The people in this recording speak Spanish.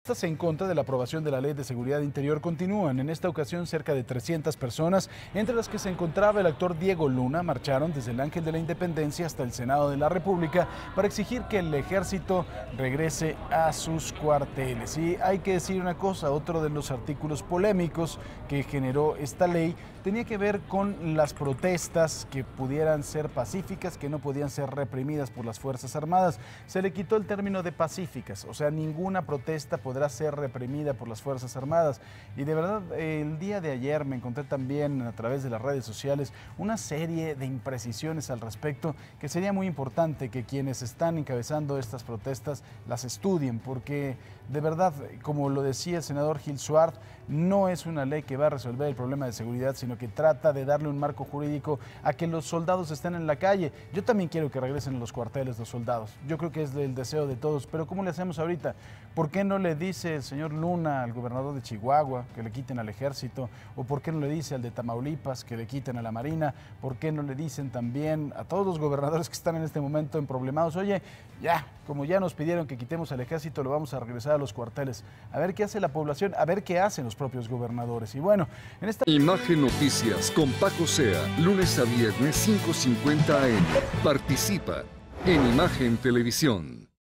Protestas en contra de la aprobación de la Ley de Seguridad Interior continúan. En esta ocasión, cerca de 300 personas, entre las que se encontraba el actor Diego Luna, marcharon desde el Ángel de la Independencia hasta el Senado de la República para exigir que el ejército regrese a sus cuarteles. Y hay que decir una cosa, otro de los artículos polémicos que generó esta ley tenía que ver con las protestas que pudieran ser pacíficas, que no podían ser reprimidas por las Fuerzas Armadas. Se le quitó el término de pacíficas, o sea, ninguna protesta podrá ser reprimida por las Fuerzas Armadas. Y de verdad, el día de ayer me encontré también a través de las redes sociales una serie de imprecisiones al respecto que sería muy importante que quienes están encabezando estas protestas las estudien, porque de verdad, como lo decía el senador Gil Suárez, no es una ley que va a resolver el problema de seguridad, sino que trata de darle un marco jurídico a que los soldados estén en la calle. Yo también quiero que regresen a los cuarteles los soldados. Yo creo que es el deseo de todos, pero ¿cómo le hacemos ahorita? ¿Por qué no le dice el señor Luna al gobernador de Chihuahua que le quiten al ejército? ¿O por qué no le dice al de Tamaulipas que le quiten a la Marina? ¿Por qué no le dicen también a todos los gobernadores que están en este momento emproblemados? Oye, ya, como ya nos pidieron que quitemos al ejército, lo vamos a regresar a los cuarteles. A ver qué hace la población, a ver qué hacen los propios gobernadores. Y bueno, en esta... Imagen Noticias con Paco Sea, lunes a viernes 5:50 AM. Participa en Imagen Televisión.